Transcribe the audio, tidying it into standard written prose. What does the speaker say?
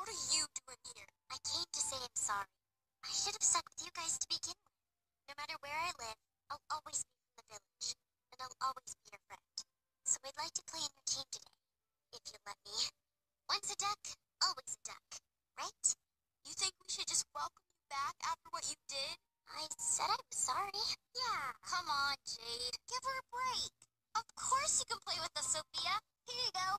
What are you doing here? I came to say I'm sorry. I should have stuck with you guys to begin with. No matter where I live, I'll always be from the village, and I'll always be your friend. So I'd like to play in your team today, if you'll let me. Once a duck, always a duck, right? You think we should just welcome you back after what you did? I said I was sorry. Yeah, come on, Jade. Give her a break. Of course you can play with us, Sophia. Here you go.